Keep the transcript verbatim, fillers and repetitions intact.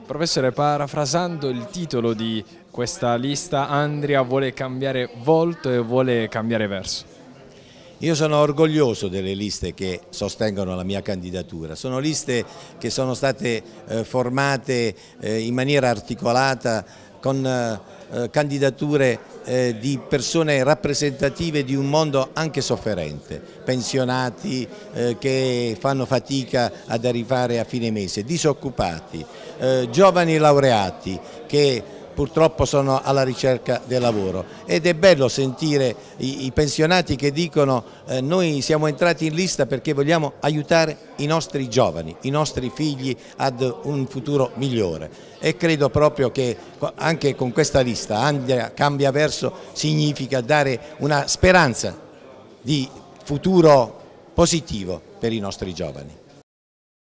Professore, parafrasando il titolo di questa lista, Andria vuole cambiare volto e vuole cambiare verso. Io sono orgoglioso delle liste che sostengono la mia candidatura, sono liste che sono state eh, formate eh, in maniera articolata con eh, candidature eh, di persone rappresentative di un mondo anche sofferente, pensionati eh, che fanno fatica ad arrivare a fine mese, disoccupati, eh, giovani laureati che purtroppo sono alla ricerca del lavoro, ed è bello sentire i, i pensionati che dicono eh, noi siamo entrati in lista perché vogliamo aiutare i nostri giovani, i nostri figli ad un futuro migliore, e credo proprio che anche con questa lista Andria cambia verso significa dare una speranza di futuro positivo per i nostri giovani.